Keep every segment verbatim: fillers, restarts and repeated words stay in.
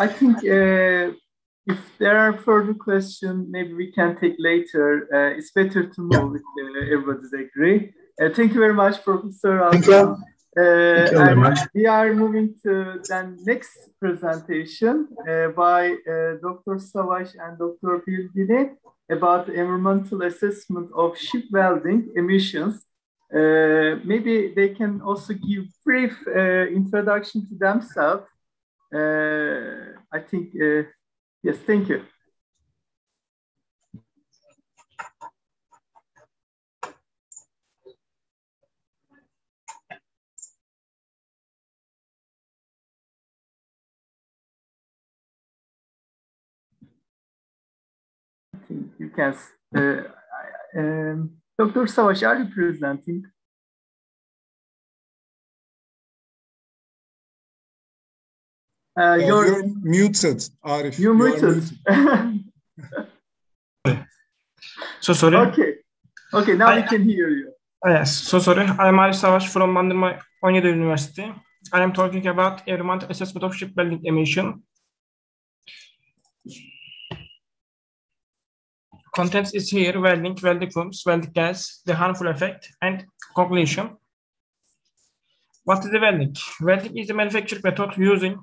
I think uh, if there are further questions, maybe we can take later. Uh, it's better to move if uh, everybody's agree. Uh, thank you very much, Professor Thank you. Altan. Uh, Thank you very and much. we are moving to the next presentation uh, by uh, Doctor Savaş and Doctor Bilgili about the environmental assessment of ship welding emissions. Uh, maybe they can also give brief uh, introduction to themselves. Uh, I think, uh, yes, thank you. I think you can, uh, um, Doctor Savaş, are you presenting? Uh, uh, you're, you're muted, Arif. You're you muted. muted. So sorry. Okay. Okay, now I, we can hear you. Yes, so sorry. I am Arif Savaş from Bandırma on yedi University. I am talking about environmental assessment of ship welding emission. Contents is here: welding, welding fumes, welding gas, the harmful effect, and conclusion. What is the welding? Welding is the manufacturing method using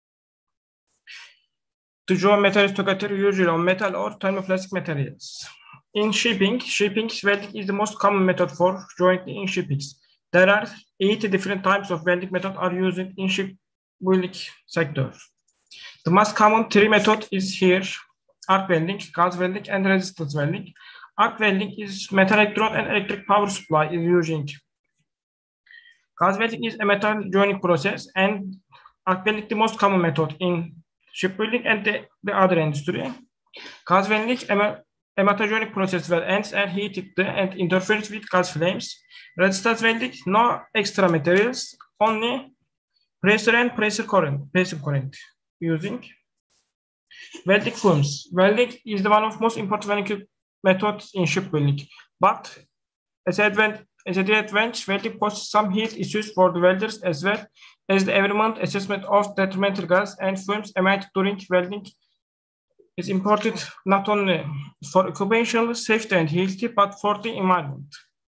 to join metals together, usually on metal or thermoplastic materials. In shipping, shipping welding is the most common method for joining in shippings. There are eighty different types of welding methods are used in shipbuilding sector. The most common three method is here: arc welding, gas welding, and resistance welding. Arc welding is metal electrode and electric power supply is using. Gas welding is a metal joining process, and arc welding the most common method in shipbuilding and the, the other industry. Gas welding a metal joining process where ends are heated and interferes with gas flames. Resistance welding, no extra materials, only pressure and pressure current, pressure current using. Welding fumes. Welding is the one of most important welding methods in shipbuilding, but as advantage, as a disadvantage, welding poses some heat issues for the welders as well as the environment assessment of detrimental gas and fumes emitted during welding is important not only for occupational safety and health, but for the environment.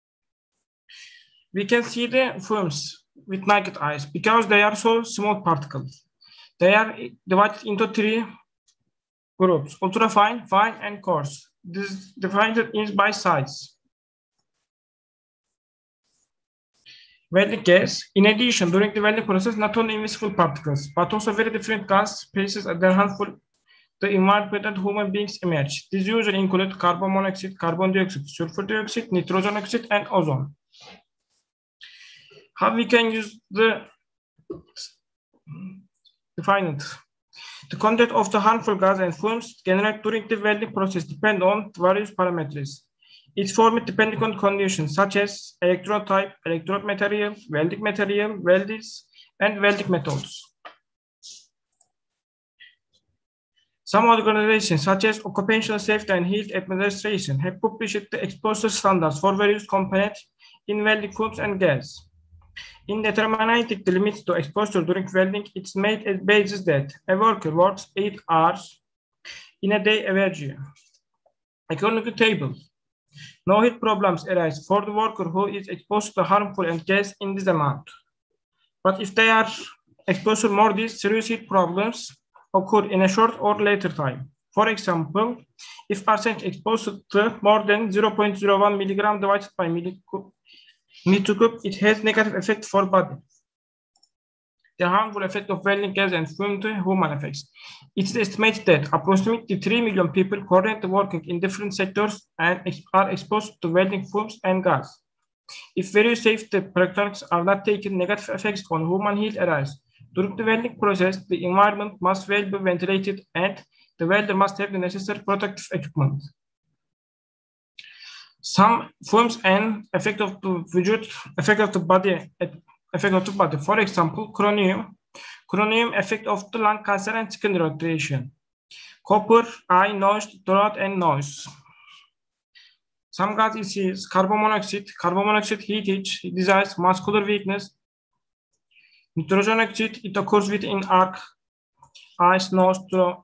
We can see the fumes with naked eyes because they are so small particles. They are divided into three groups: ultrafine, fine, and coarse. This is defined by size. Welding gas. In addition, during the welding process, not only invisible particles, but also very different gas species that are harmful to the environment and human beings emerge. These usually include carbon monoxide, carbon dioxide, sulfur dioxide, nitrogen oxide, and ozone. How we can use the define it? The content of the harmful gas and fumes generated during the welding process depend on various parameters. Its form depending on conditions such as electrode type, electrode material, welding material, welders, and welding methods. Some organizations, such as Occupational Safety and Health Administration, have published the exposure standards for various components in welding fumes and gas. In determining the limits to exposure during welding, it's made a basis that a worker works eight hours in a day average. According to the table, no heat problems arise for the worker who is exposed to harmful and gas in this amount. But if they are exposed to more, these serious heat problems occur in a short or later time. For example, if arsenic exposed to more than zero point zero one milligram divided by meter cube, it has negative effect for body. The harmful effect of welding gas and fume to human effects. It's estimated that approximately three million people currently working in different sectors and are exposed to welding fumes and gas. If various safety precautions are not taken, negative effects on human health arise. During the welding process, the environment must well be ventilated and the welder must have the necessary protective equipment. Some fumes and effect of the visual, effect of the body, effect of the body. For example, chromium, chromium effect of the lung cancer and skin irritation. Copper, eye, nose, throat, and nose. Some gas is carbon monoxide, carbon monoxide heat itch, disease, muscular weakness. Nitrogen oxide, it occurs within arc. ice, snow, straw,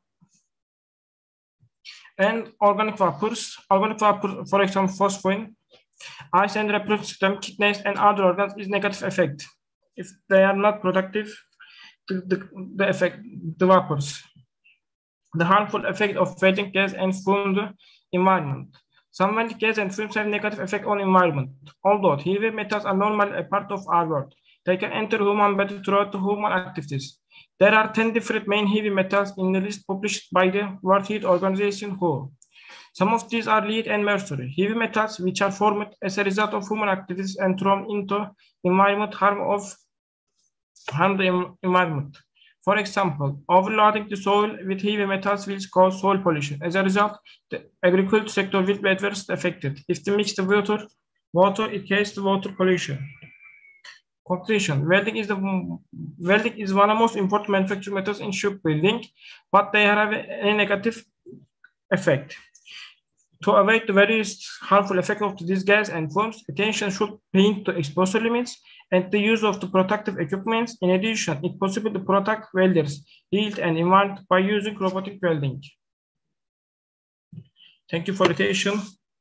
and organic vapors. Organic vapor, for example, phosphine, ice and reproductive system, kidneys, and other organs is negative effect. If they are not productive, the, the, the effect, the vapors. The harmful effect of welding gas and fume environment. Some welding gas and fumes have negative effect on environment. Although heavy metals are normally a part of our world, they can enter human body throughout the human activities. There are ten different main heavy metals in the list published by the World Health Organization (W H O). Some of these are lead and mercury. Heavy metals which are formed as a result of human activities and thrown into environment harm of harm the environment. For example, overloading the soil with heavy metals will cause soil pollution. As a result, the agriculture sector will be adversely affected. If they mix the water, water it creates the water pollution. Conclusion: Welding is the welding is one of the most important manufacturing methods in shipbuilding, but they have a negative effect. To avoid the various harmful effects of this gas and fumes, attention should be paid to exposure limits and the use of the protective equipment. In addition, it's possible to protect welders' health and environment by using robotic welding. Thank you for attention.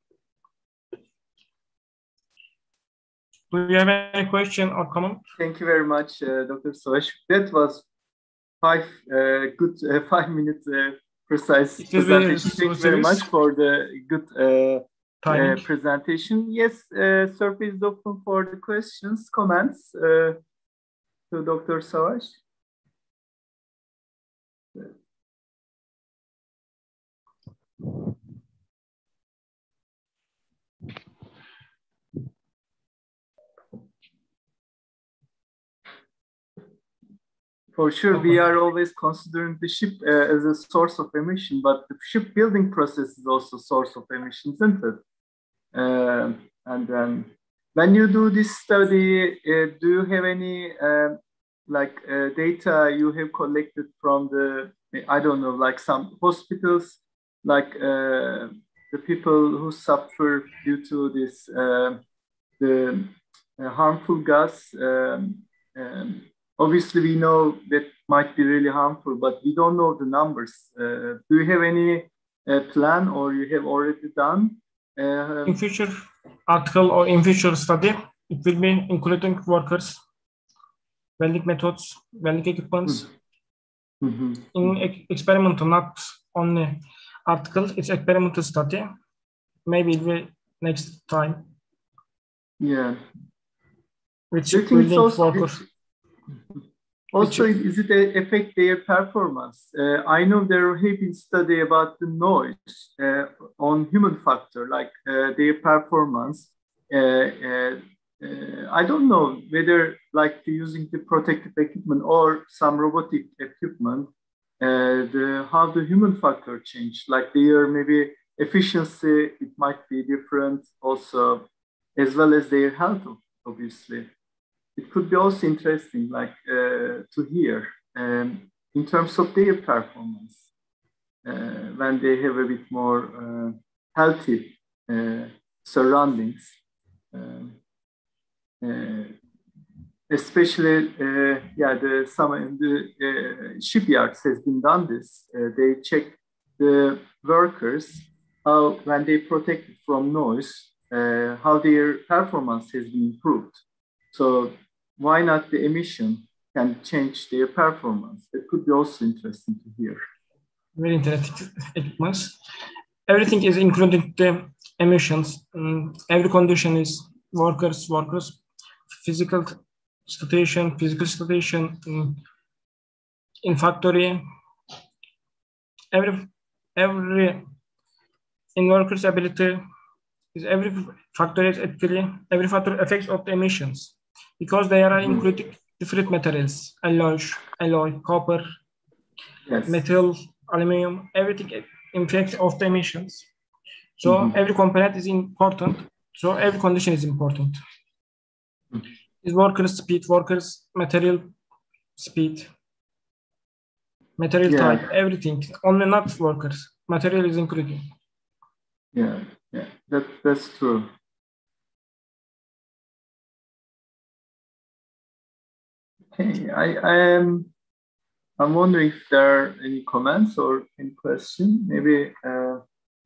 Do you have any question or comment? Thank you very much, uh, Doctor Savaş. That was five uh, good uh, five minutes uh, precise presentation. Thank you very much for the good uh, uh, presentation. Yes, uh, surface is open for the questions, comments uh, to Doctor Savaş. For sure, we are always considering the ship uh, as a source of emission, but the shipbuilding process is also a source of emissions, isn't it? Uh, and um, when you do this study, uh, do you have any uh, like uh, data you have collected from the, I don't know, like some hospitals, like uh, the people who suffer due to this, uh, the uh, harmful gas? Um, um, Obviously, we know that might be really harmful, but we don't know the numbers. Uh, do you have any uh, plan, or you have already done? Uh, in future article or in future study, it will be including workers, welding methods, welding equipments. Mm-hmm. In e experimental, not only article, it's experimental study. Maybe it will next time. Yeah. Which welding workers. Also, is it a, affect their performance? Uh, I know there have been study about the noise uh, on human factor, like uh, their performance. Uh, uh, uh, I don't know whether like using the protective equipment or some robotic equipment, uh, the, how the human factor change, like their maybe efficiency, it might be different also, as well as their health, obviously. It could be also interesting, like uh, to hear um, in terms of their performance uh, when they have a bit more uh, healthy uh, surroundings, um, uh, especially uh, yeah, the some in the uh, shipyards has been done this. Uh, they check the workers how when they protect from noise, uh, how their performance has been improved. So why not the emission can change their performance? That could be also interesting to hear. Very interesting. Everything is including the emissions. Um, every condition is workers, workers, physical situation, physical situation um, in factory. Every every in workers' ability is every factor is actually every factor affects of the emissions. Because they are including different materials, alloy, alloy, copper, yes. Metal, aluminum, everything affects of the emissions. So mm-hmm. every component is important. So every condition is important. Mm-hmm. Is workers' speed, workers' material speed, material yeah. type, everything. Only not workers. Material is included. Yeah, yeah, that, that's true. Okay, I, I am. I'm wondering if there are any comments or any question. Maybe uh,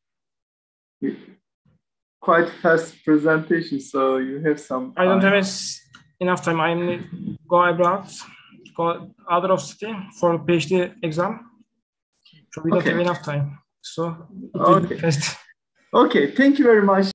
quite fast presentation, so you have some time. I don't have enough time. I need to go abroad, go out of city for PhD exam. So we don't Okay. have enough time. So it Okay. fast. Okay, thank you very much.